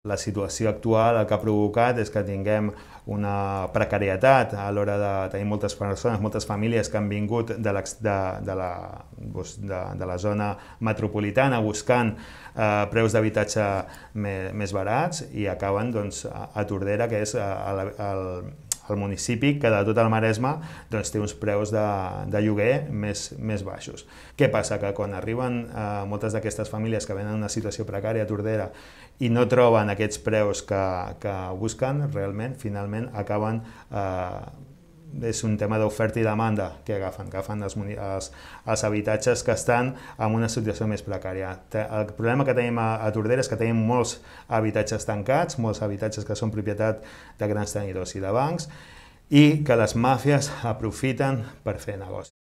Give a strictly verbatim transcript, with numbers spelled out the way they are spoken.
La situació actual el que ha provocat és que tinguem una precarietat a l'hora de tenir moltes persones, moltes famílies que han vingut de, de, de, la, de, de la zona metropolitana buscant eh, preus d'habitatge més, més barats i acaben doncs, a Tordera, que és el, el, el municipi que de tot el Maresme doncs, té uns preus de, de lloguer més, més baixos. Què passa? Que quan arriben eh, moltes d'aquestes famílies que venen en una situació precària a Tordera i no troben aquests preus que, que busquen, realment, finalment, acaben... Eh, és un tema d'oferta i demanda que agafen, agafen els, els, els habitatges que estan en una situació més precària. El problema que tenim a, a Tordera és que tenim molts habitatges tancats, molts habitatges que són propietat de grans tenidors i de bancs, i que les màfies aprofiten per fer negoci.